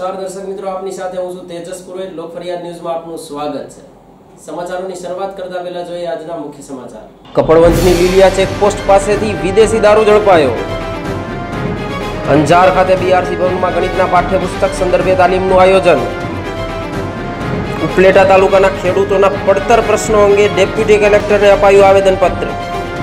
નમસ્કાર દર્શક મિત્રો, આપની સાથે હું છું તેજસ પુરોહિત। લોક ફરિયાદ ન્યૂઝમાં આપનું સ્વાગત છે। સમાચારોની શરૂઆત કરતા પહેલા જોઈએ આજના મુખ્ય સમાચાર। કપડવંજની લીલિયા ચેકપોસ્ટ પાસેથી વિદેશી દારૂ ઝડપાયો। અંજાર ખાતે બીઆરસી ભવનમાં ગણિતના પાઠ્યપુસ્તક સંદર્ભે તાલીમનું આયોજન। ઉપલેટા તાલુકાના ખેડૂતોના પડતર પ્રશ્નો અંગે ડેપ્યુટી કલેક્ટરને અપાયું આવેદનપત્ર।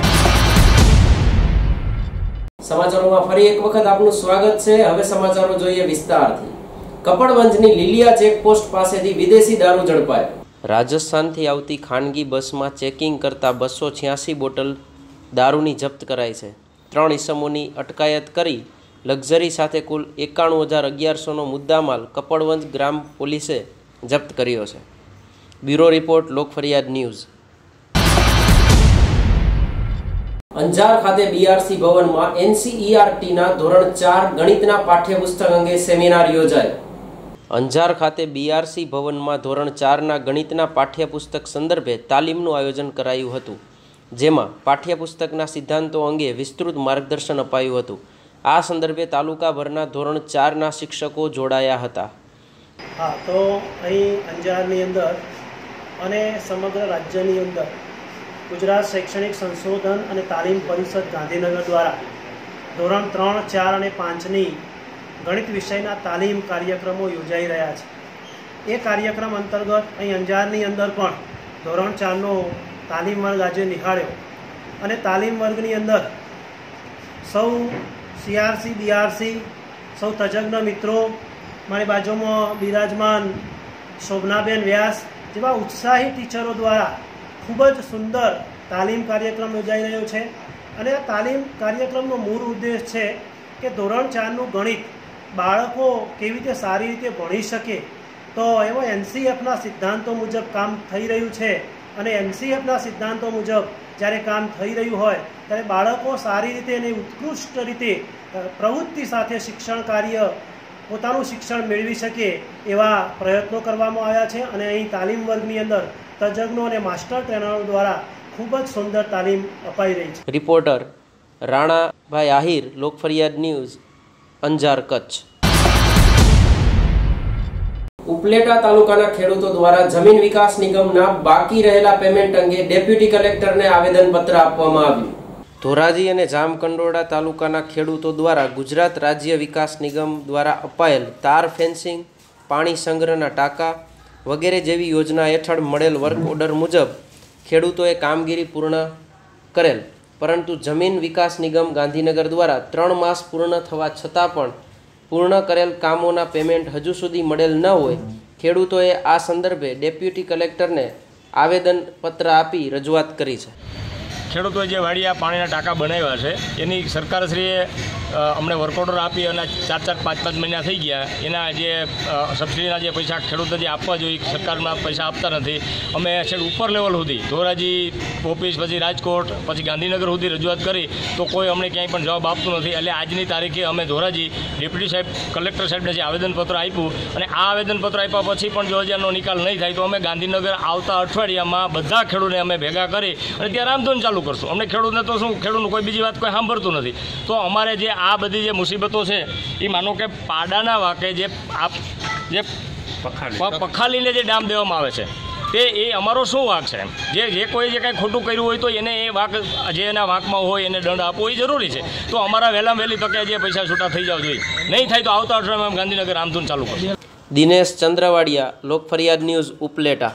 સમાચારોમાં ફરી એક વખત આપનું સ્વાગત છે। હવે સમાચારો જોઈએ વિસ્તારથી। કપડવંજની લીલિયા ચેકપોસ્ટ પાસેથી વિદેશી દારૂ ઝડપાયો। રાજસ્થાનથી આવતી ખાનગી બસમાં ચેકિંગ કરતા 286 બોટલ દારૂની જપ્ત કરાઈ છે। 3 ઇસમોની અટકાયત કરી લક્ઝરી સાથે કુલ 91,1100નો મુદ્દામાલ કપડવંજ ગ્રામ પોલીસે જપ્ત કર્યો છે। બ્યુરો રિપોર્ટ, લોક ફરિયાદ ન્યૂઝ। અંજાર ખાતે બીઆરસી ભવનમાં એનસીઈઆરટીના ધોરણ 4 ગણિતના પાઠ્યપુસ્તક અંગે સેમિનાર યોજાયો। અંજાર ખાતે બીઆરસી ભવનમાં ધોરણ 4ના ગણિતના પાઠ્યપુસ્તક સંદર્ભે તાલીમનું આયોજન કરાયું હતું, જેમાં પાઠ્યપુસ્તકના સિદ્ધાંતો અંગે વિસ્તૃત માર્ગદર્શન અપાયું હતું। આ સંદર્ભે તાલુકાભરના ધોરણ 4ના શિક્ષકો જોડાયા હતા। હા, તો અહીં અંજારની અંદર અને સમગ્ર રાજ્યની અંદર ગુજરાત શૈક્ષણિક સંશોધન અને તાલીમ પરિષદ ગાંધીનગર દ્વારા ધોરણ 3, 4 અને 5ની ગણિત વિષયના તાલીમ કાર્યક્રમો યોજાઈ રહ્યા છે। એ કાર્યક્રમ અંતર્ગત અહીં અંજારની અંદર પણ ધોરણ 4નો તાલીમ વર્ગ આજે નિહાળ્યો અને તાલીમ વર્ગની અંદર સૌ સીઆરસી, બીઆરસી, સૌ તજજ્ઞ મિત્રો, મારી બાજુમાં બિરાજમાન શોભનાબેન વ્યાસ જેવા ઉત્સાહી ટીચરો દ્વારા ખૂબ જ સુંદર તાલીમ કાર્યક્રમ યોજાઈ રહ્યો છે। અને આ તાલીમ કાર્યક્રમનો મૂળ ઉદ્દેશ છે કે ધોરણ 4નું ગણિત બાળકો કેવી રીતે સારી રીતે ભણી શકે, તો એમાં એનસીએફના સિદ્ધાંતો મુજબ કામ થઈ રહ્યું છે। અને એનસીએફના સિદ્ધાંતો મુજબ જ્યારે કામ થઈ રહ્યું હોય ત્યારે બાળકો સારી રીતે અને ઉત્કૃષ્ટ રીતે પ્રવૃત્તિ સાથે શિક્ષણ કાર્ય પોતાનું શિક્ષણ મેળવી શકે એવા પ્રયત્નો કરવામાં આવ્યા છે। અને અહીં તાલીમ વર્ગની અંદર તજજ્ઞો અને માસ્ટર ટ્રેનરો દ્વારા ખૂબ જ સુંદર તાલીમ અપાઈ રહી છે। રિપોર્ટર રાણાભાઈ આહિર, લોક ફરિયાદ ન્યૂઝ, અંજાર, કચ્છ। ઉપલેટા તાલુકાના ખેડૂતો દ્વારા જમીન વિકાસ નિગમના બાકી રહેલા પેમેન્ટ અંગે ડેપ્યુટી કલેક્ટરને આવેદનપત્ર આપવામાં આવ્યું। ધોરાજી અને જામકંડોરણા તાલુકાના ખેડૂતો દ્વારા ગુજરાત રાજ્ય વિકાસ નિગમ દ્વારા અપાયેલ તાર ફેન્સિંગ, પાણી સંગ્રહના ટાંકા વગેરે જેવી યોજના હેઠળ મળેલ વર્ક ઓર્ડર મુજબ ખેડૂતોએ કામગીરી પૂર્ણ કરેલ, પરંતુ જમીન વિકાસ નિગમ ગાંધીનગર દ્વારા 3 માસ પૂર્ણ થવા છતાં પણ પૂર્ણ કરેલ કામોના પેમેન્ટ હજુ સુધી મળેલ ન હોય ખેડૂતોએ આ સંદર્ભે ડેપ્યુટી કલેક્ટરને આવેદનપત્ર આપી રજૂઆત કરી છે। ખેડૂતોએ જે વાડિયા પાણીના ટાંકા બનાવ્યા છે એની સરકારશ્રીએ અમને વર્ક ઓર્ડર આપી અને 4, 5 મહિના થઈ ગયા। એના જે સબસિડીના જે પૈસા ખેડૂતો જે આપવા જોઈએ સરકારમાં પૈસા આપતા નથી। અમે છેક ઉપર લેવલ સુધી ધોરાજી ઓફિસ, પછી રાજકોટ, પછી ગાંધીનગર સુધી રજૂઆત કરી તો કોઈ અમને ક્યાંય પણ જવાબ આપતું નથી। એટલે આજની તારીખે અમે ધોરાજી ડેપ્યુટી સાહેબ, કલેક્ટર સાહેબને જે આવેદનપત્ર આપ્યું અને આ આવેદનપત્ર આપ્યા પછી પણ જો હજારનો નિકાલ નહીં થાય તો અમે ગાંધીનગર આવતા અઠવાડિયામાં બધા ખેડૂતોને અમે ભેગા કરી અને ત્યાં રામધૂન ચાલુ કરશું। અમને ખેડૂતને તો શું, ખેડૂતનું કોઈ બીજી વાત કોઈ સાંભળતું નથી। તો અમારે જે આ બધી જે મુસીબતો છે એ માનો કે પાડાના વાકે જે પખાલીને જે ડામ દેવામાં આવે છે તે એ અમારો શું વાંક છે? જે કોઈ જે કાંઈ ખોટું કર્યું હોય તો એને એ વાંક, જે એના વાંકમાં હોય એને દંડ આપવો એ જરૂરી છે। તો અમારા વહેલામાં વહેલી તકે જે પૈસા છૂટા થઈ જવા જોઈએ, નહીં થાય તો આવતા અઠવાડિયામાં ગાંધીનગર રામધૂન ચાલુ કરશું। દિનેશ ચંદ્રવાડિયા, લોક ફરિયાદ ન્યૂઝ, ઉપલેટા।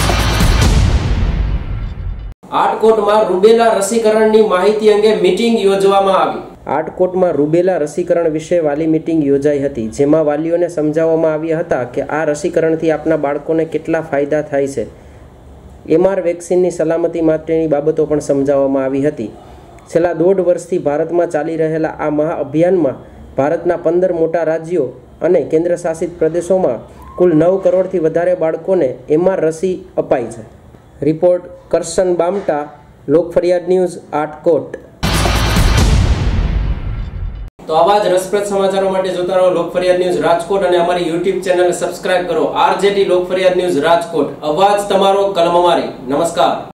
આટકોટમાં રૂબેલા રસીકરણની માહિતી અંગે મીટિંગ યોજવામાં આવી। આટકોટમાં રૂબેલા રસીકરણ વિશે વાલી મીટિંગ યોજાઈ હતી, જેમાં વાલીઓને સમજાવવામાં આવ્યા હતા કે આ રસીકરણથી આપના બાળકોને કેટલા ફાયદા થાય છે। એમઆર વેક્સિનની સલામતી માટેની બાબતો પણ સમજાવવામાં આવી હતી। છેલ્લા 1.5 વર્ષથી ભારતમાં ચાલી રહેલા આ મહાઅભિયાનમાં ભારતના 15 મોટા રાજ્યો અને કેન્દ્રશાસિત પ્રદેશોમાં કુલ 9 કરોડથી વધારે બાળકોને એમઆર રસી અપાઈ છે। રિપોર્ટ કરશન બામટા, લોક ફરિયાદ ન્યૂઝ, આટકોટ। તો આવા જ રસપ્રદ સમાચારો માટે જોતા રહો લોક ફરિયાદ ન્યૂઝ રાજકોટ અને અમારી યુટ્યુબ ચેનલ સબસ્ક્રાઇબ કરો, આરજેટી લોક ફરિયાદ ન્યૂઝ રાજકોટ। અવાજ તમારો, કલમ અમારી। નમસ્કાર।